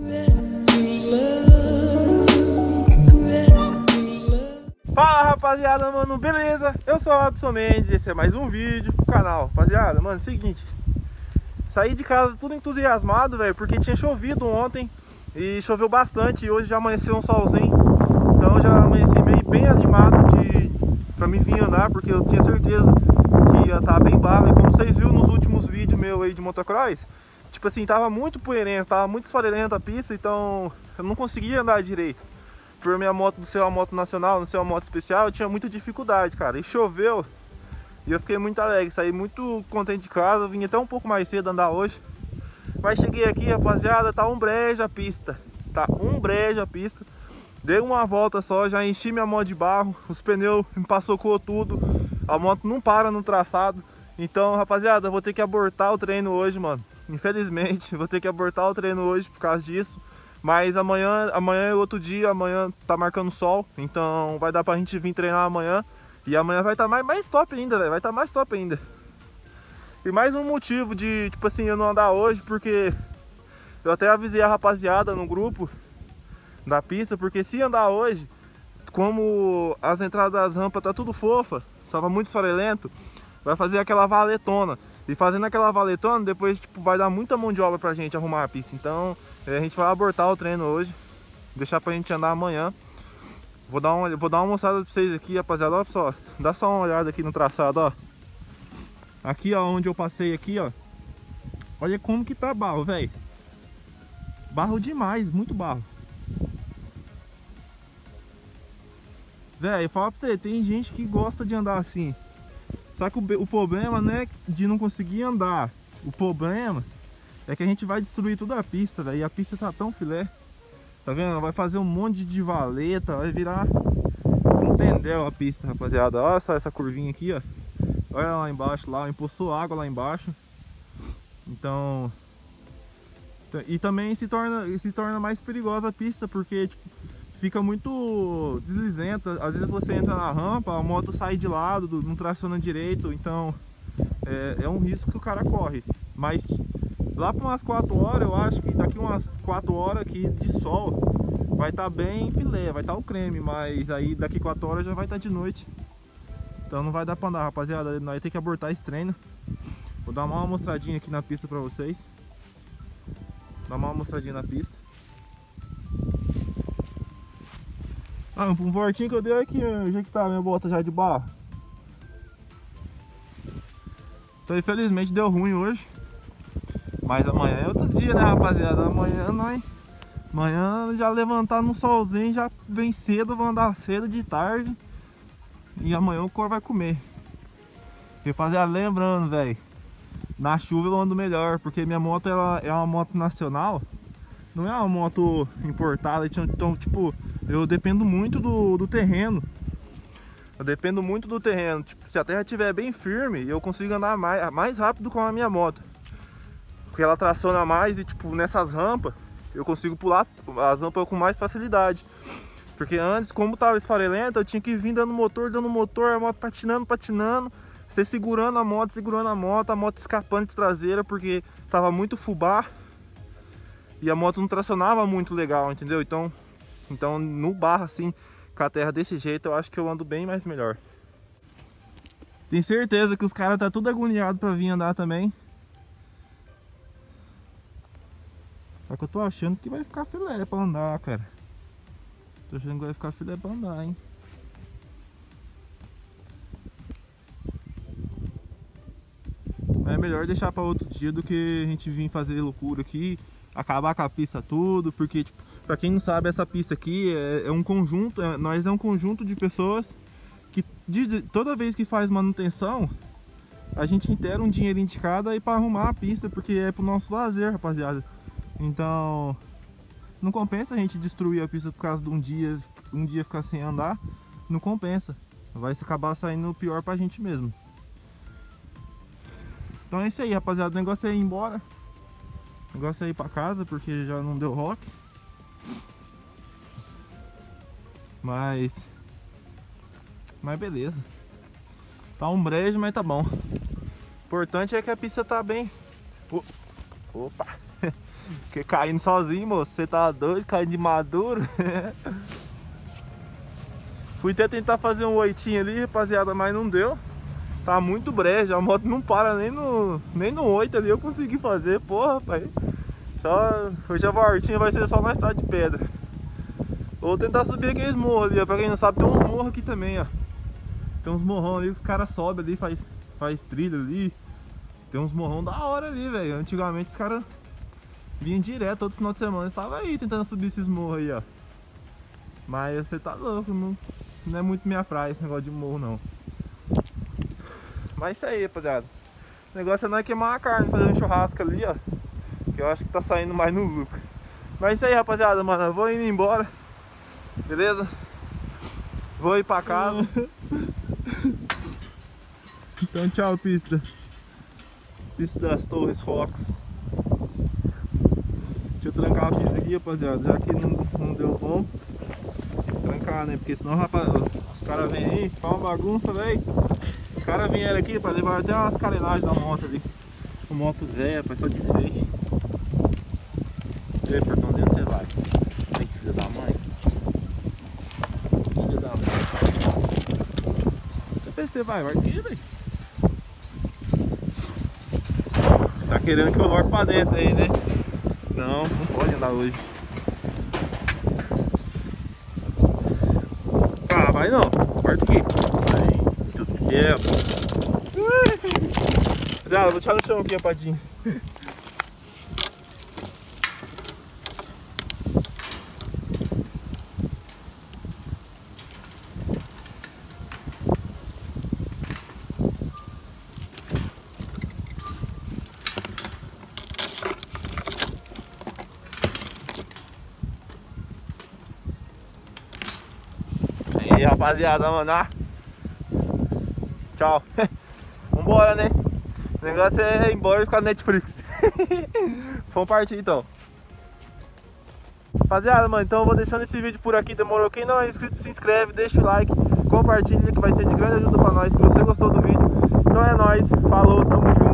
Fala rapaziada, mano, beleza? Eu sou o Robson Mendes, esse é mais um vídeo pro canal. Rapaziada, mano, seguinte, saí de casa tudo entusiasmado, velho, porque tinha chovido ontem e choveu bastante e hoje já amanheceu um solzinho. Então eu já amanheci bem animado pra mim vir andar, porque eu tinha certeza que ia estar bem barro. E como vocês viram nos últimos vídeos meus aí de motocross, tipo assim, tava muito poeirento, tava muito esfarelenta a pista, então eu não conseguia andar direito. Por minha moto ser uma moto nacional, não ser uma moto especial, eu tinha muita dificuldade, cara. E choveu e eu fiquei muito alegre, saí muito contente de casa, vim até um pouco mais cedo andar hoje. Mas cheguei aqui, rapaziada, tá um brejo a pista. Tá um brejo a pista. Dei uma volta só, já enchi minha moto de barro, os pneus me passocou tudo. A moto não para no traçado. Então, rapaziada, eu vou ter que abortar o treino hoje, mano. Infelizmente, vou ter que abortar o treino hoje por causa disso. Mas amanhã é outro dia, amanhã tá marcando sol, então vai dar pra gente vir treinar amanhã. E amanhã vai estar mais top ainda, velho, vai estar mais top ainda. E mais um motivo de, tipo assim, eu não andar hoje, porque eu até avisei a rapaziada no grupo da pista, porque se andar hoje, como as entradas das rampas tá tudo fofa, tava muito esfarelento, vai fazer aquela valetona. E fazendo aquela valetona, depois tipo, vai dar muita mão de obra pra gente arrumar a pista. Então a gente vai abortar o treino hoje, deixar pra gente andar amanhã. Vou dar uma mostrada pra vocês aqui, rapaziada. Olha só, dá só uma olhada aqui no traçado, ó. Aqui, ó, onde eu passei aqui, ó. Olha como que tá barro, velho. Barro demais, muito barro. Velho, fala pra você, tem gente que gosta de andar assim. Só que o problema não é de não conseguir andar. O problema é que a gente vai destruir toda a pista, velho. E a pista tá tão filé. Tá vendo? Vai fazer um monte de valeta. Vai virar um tendel a pista, rapaziada. Olha só essa curvinha aqui, ó. Olha lá embaixo, lá. Empoçou água lá embaixo. Então... E também se torna mais perigosa a pista, porque tipo, fica muito deslizenta. Às vezes você entra na rampa, a moto sai de lado, não traciona direito. Então é um risco que o cara corre. Mas lá para umas 4 horas, eu acho que daqui umas 4 horas aqui de sol vai estar bem filé, vai estar o creme. Mas aí daqui 4 horas já vai estar de noite. Então não vai dar para andar, rapaziada. Nós vamos ter que abortar esse treino. Vou dar uma mostradinha aqui na pista para vocês. Dar uma mostradinha na pista. Ah, um voltinho que eu dei aqui, já que tá minha bota já de barro. Então infelizmente deu ruim hoje. Mas amanhã é outro dia, né, rapaziada? Amanhã já levantar no solzinho, já vem cedo, vou andar cedo de tarde. E amanhã o cor vai comer. E rapaziada, lembrando, velho, na chuva eu ando melhor, porque minha moto ela é uma moto nacional. Não é uma moto importada, então tipo, eu dependo muito do terreno. Eu dependo muito do terreno. Tipo, se a terra estiver bem firme, eu consigo andar mais rápido com a minha moto. Porque ela traciona mais e tipo, nessas rampas, eu consigo pular as rampas com mais facilidade. Porque antes, como tava esfarelento, eu tinha que vir dando motor, a moto patinando. Você segurando a moto escapando de traseira, porque tava muito fubá. E a moto não tracionava muito legal, entendeu? Então no barro assim, com a terra desse jeito, eu acho que eu ando bem mais melhor. Tenho certeza que os caras tá tudo agoniado pra vir andar também. Só que eu tô achando que vai ficar filé pra andar, cara. Tô achando que vai ficar filé pra andar, hein. Mas é melhor deixar pra outro dia do que a gente vir fazer loucura aqui, acabar com a pista tudo, porque tipo, pra quem não sabe, essa pista aqui é um conjunto, nós é um conjunto de pessoas que toda vez que faz manutenção, a gente inteira um dinheirinho de cada aí pra arrumar a pista, porque é pro nosso lazer, rapaziada. Então não compensa a gente destruir a pista por causa de um dia ficar sem andar, não compensa, vai acabar saindo pior pra gente mesmo. Então é isso aí, rapaziada, o negócio é ir embora. O negócio é ir pra casa, porque já não deu rock. Mas beleza. Tá um brejo, mas tá bom. O importante é que a pista tá bem... Opa! Porque caindo sozinho, moço, você tá doido, caindo de maduro. Fui até tentar fazer um oitinho ali, rapaziada, mas não deu. Tá muito brejo, a moto não para nem no 8 ali eu consegui fazer, porra, pai. Só, hoje a voltinha vai ser só na estrada de pedra. Vou tentar subir aqueles morros ali, ó. Pra quem não sabe, tem uns morros aqui também, ó. Tem uns morrão ali que os caras sobem ali, faz trilha ali. Tem uns morrão da hora ali, velho. Antigamente os caras vinham direto, todo final de semana estava aí tentando subir esses morros aí, ó. Mas você tá louco, não é muito minha praia esse negócio de morro, não. Mas isso aí, rapaziada. O negócio é não queimar a carne, fazer um churrasco ali, ó. Que eu acho que tá saindo mais no lucro. Mas isso aí, rapaziada, mano. Eu vou indo embora. Beleza? Vou ir pra casa. Então tchau, pista. Pista das Torres Fox. Deixa eu trancar a pista aqui, rapaziada. Já que não deu bom. Trancar, né? Porque senão, rapaz, os caras vêm aí, faz uma bagunça, velho. Os caras vieram aqui pra levar até umas carenagens da moto ali. Uma moto velha, rapaz, só de frente. E aí, portão, onde você vai? Ai, que filho da mãe. Filho da mãe. Onde você vai? Vai aqui, velho. Tá querendo que eu volte pra dentro aí, né? Não pode andar hoje. Ah, vai não. Corta aqui. Ai, meu Deus do céu. Já, vou deixar no chão aqui, rapadinho. E aí, rapaziada, mano, tchau. Vambora, né? O negócio é ir embora e ficar no Netflix. Vamos partir então. Rapaziada, mano, então eu vou deixando esse vídeo por aqui. Demorou? Quem não é inscrito, se inscreve, deixa o like, compartilha, que vai ser de grande ajuda pra nós se você gostou do vídeo. Então é nóis, falou, tamo junto.